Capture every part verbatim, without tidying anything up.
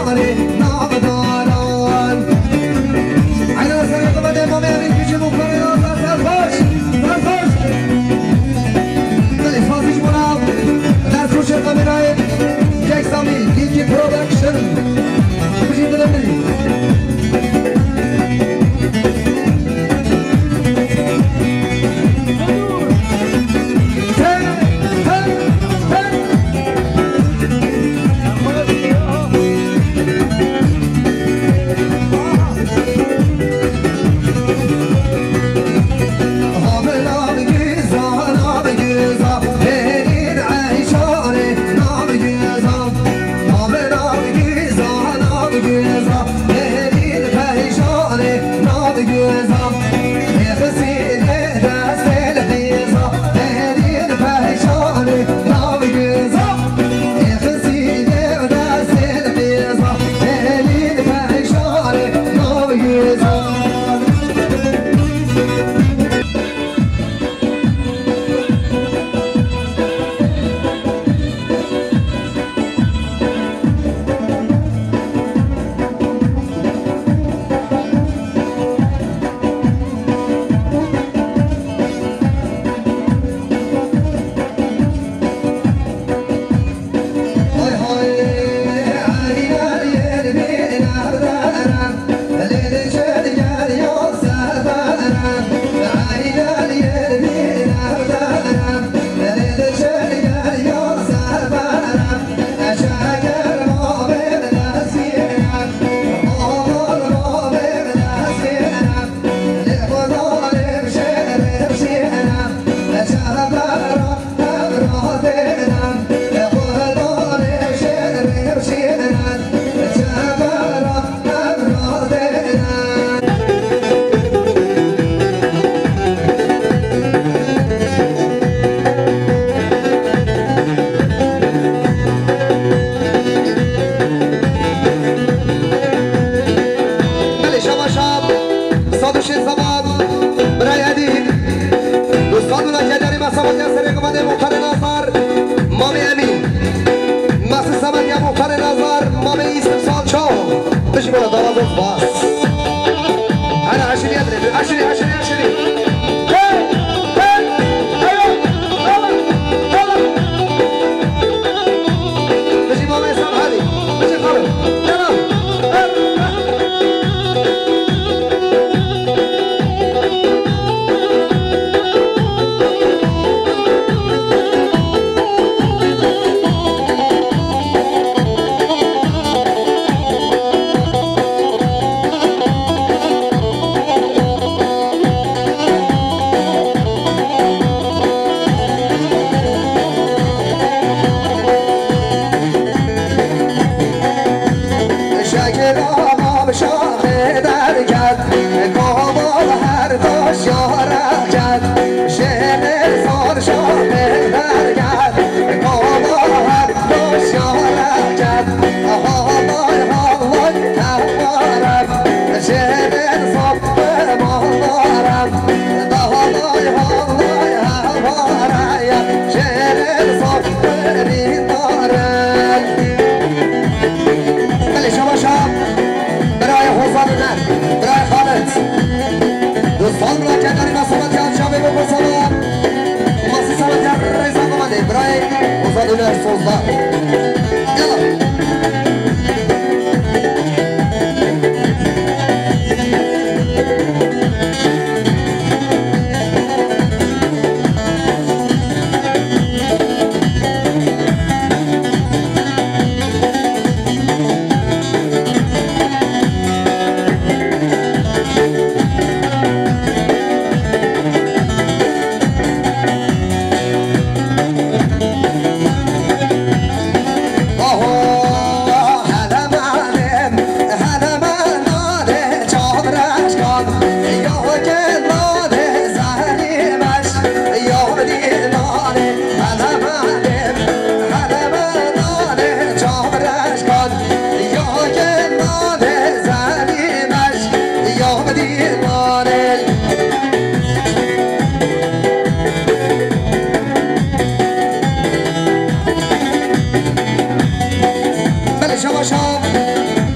شما شام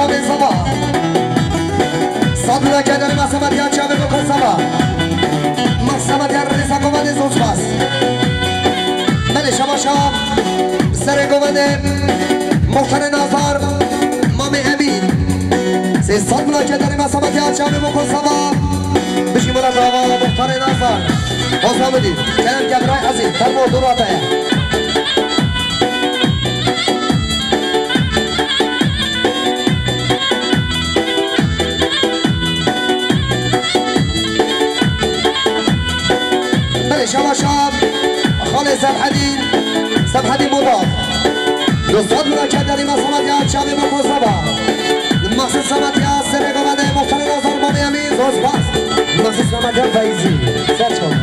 من صبا صدنا كده المسامات يا شباب بكون صبا مسامات يا رئيس حكومة زوج باس بله شما شام سر قوانه مختار نظر مامی امین سی صدنا كده المسامات يا شباب بكون صبا بشي مرد آقا مختار نظر حسن آمدید کنم گبرای عزیز ترمو دوراته شما شام خالد سبحدی سبحدی مضاف دوستان مراکت داریم از سمتی ها شبی بکن سبا مخصوص سمتی ها سر قبنه مختار نظر مامی امین زوز باز مخصوص سمتی ها فیزی سر چون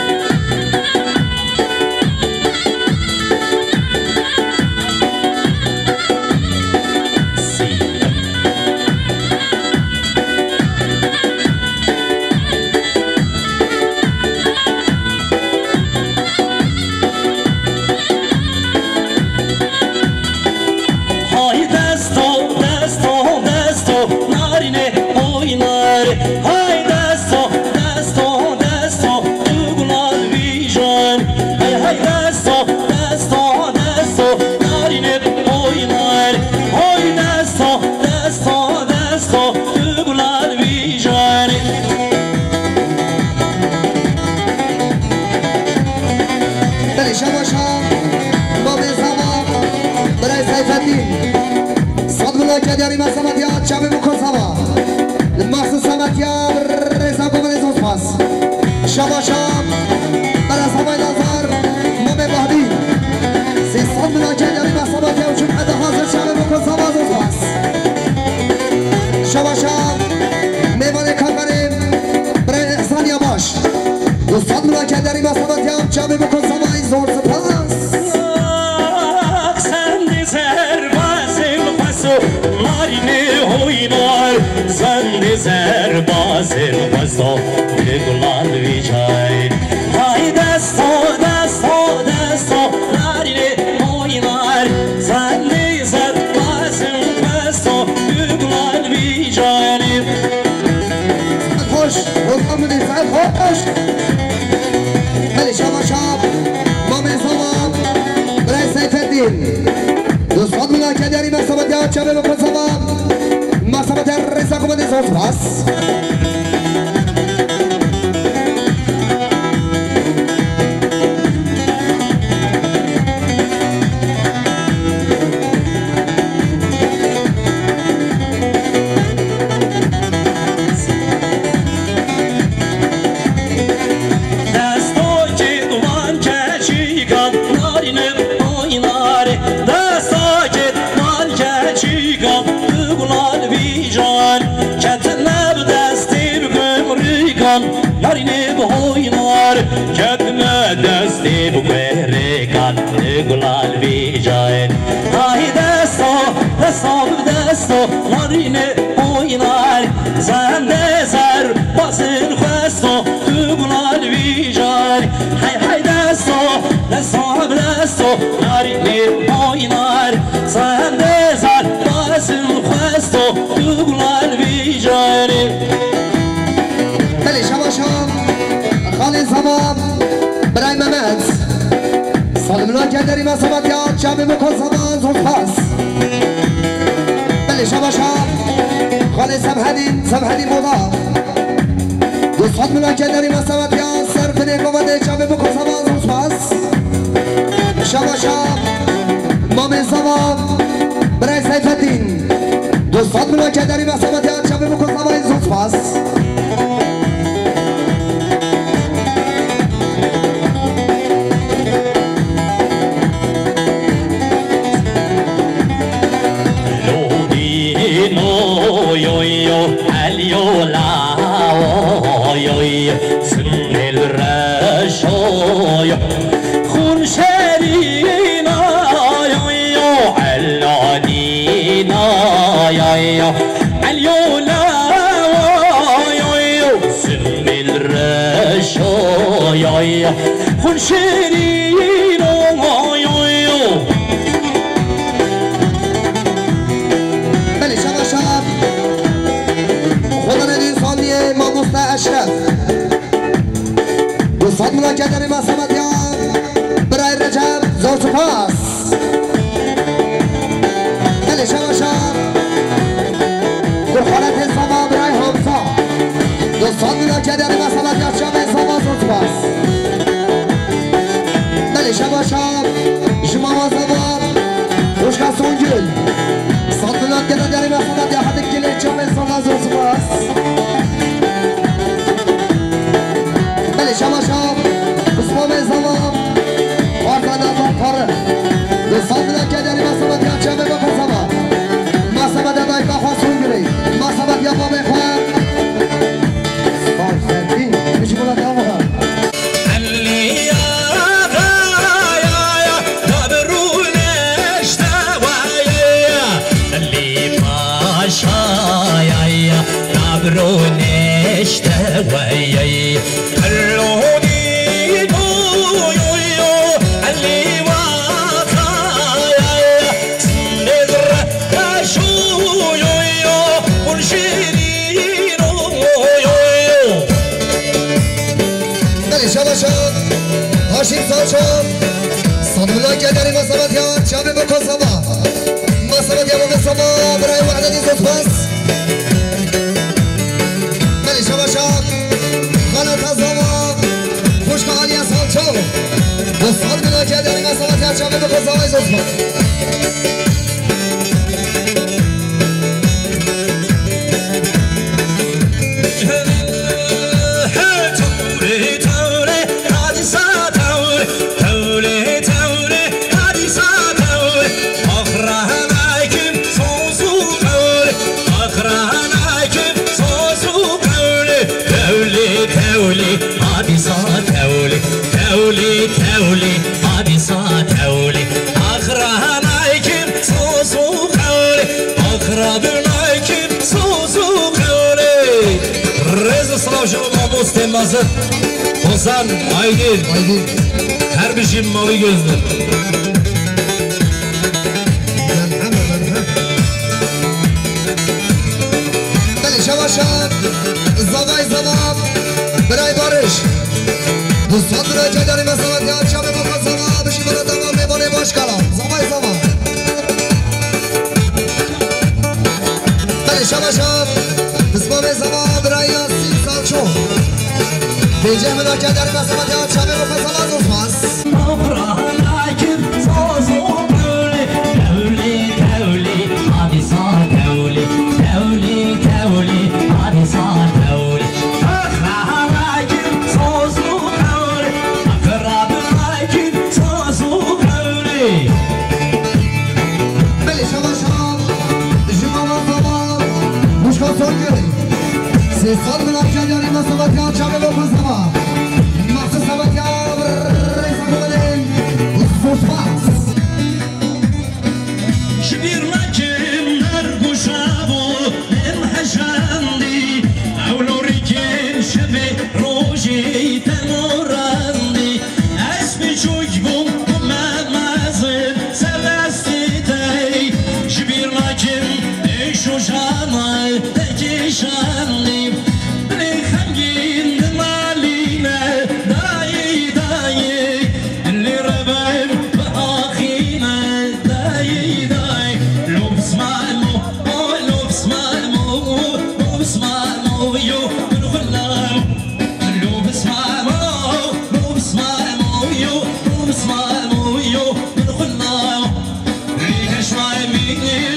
کدیاری مسامت یاد شبه بکن سوا مخصوص سمت یاد رزا کمال زوز پاس شبا شب برا سوای نظر مام بهدی سیستان ملا کدیاری مسامت یاد چون حد حاضر شبه بکن سوا زوز پاس شبا شب میوان کار بریم برای احسان یا باش دوستان ملا کدیاری مسامت یاد شبه بکن سوا این زور سپاس زنده زر بازر وزا بگلال ویچای های دستا دستا دستا نارینه موینار زنده زر بازر وزا بگلال ویچای خوش رکام بودی سعید خوش بلی شما شب مام زمان برای سیف الدین دوستان ملاکه داری مصابت یاد شبه بکن زمان مسامت رزا کمال زوز باس نارینه بهوینار کدنه دستی بگوهره کن گلال بی جای آهی دستا دستا دستا نارینه بهوینار زنده زر بازن خستا گلال بی جای های های دستا دستا دستا نارینه بهوینار زنده زر بازن خستا گلال بی جای خالد زمان برای ممت سالمنا که داریم اصابت یاد شبه بکن زمان زود پاس بله شبا شب خالد سبحدین سبحدین مودا دوستان منا که داریم اصابت یاد صرف نگوانده شبه بکن زمان زود پاس شبا شب مام زمان برای سیف الدین دوستان منا که داریم اصابت یاد شبه بکن زمان زود پاس خون شرین آی علانی علیولا سن الرشای خون شرین بله شما شب صادنا کدری مسامتیان برای رجب زور سپاس بله شما شب گرخانت سما برای همسا دوستان میلا کدری مسامتیان شب سما زور سپاس بله شما شب شما مازدوار روشکا سونگل صادنا کدری مسامتیان حد کلی شب سما زور سپاس بله شما شب بسمام زمان آرکان آفار کاره دوستان میلا کدری مسامتیان شب بپسما مسامت دای که خواستون گری مسامت یا با بخواه سفردین میشه بولا دیام بخواه اشتوي خلوني يو اللي واطايا سندر اشو يو ونشيرين يو بله شما شب هاشیم سال شب صادولا کدری مسامتیان شب بکن سما مسامتیان بکن سما برای وحدتی زود بس شما شب غلط از زمان خوشک حالی از حال چو دوستان بلا کدری مسامتیان شب بکن سمای زود تولي تولي هادي صار تولي اخرها نايكم صوصو قولي اقرب نايكم صوصو قولي رز صلاح شو مابوس تمازت حسن aydin aydin her bir şey mavi gözlü بله شما شب زوای زمان برای بارش دوستان برای کدری مسامتیان شب بکن سما بشی برای دوام میبانه باش کلام زوای زمان بله شما شب بسمام زمان برای یاسین سال چون بیجه ملا کدری مسامتیان شب بکن سما زود پس سال من کدری مسامتیان شب بکن سما مخصوص سمتیان رئیس کنیم زود پس شبیر مکم در گوشابو امحشندی اولوری که شب روشی تنورندی اسمی چوک بوم ممزه سرستی تی شبیر مکم ایشو شانای تکیشندی Smile, move you,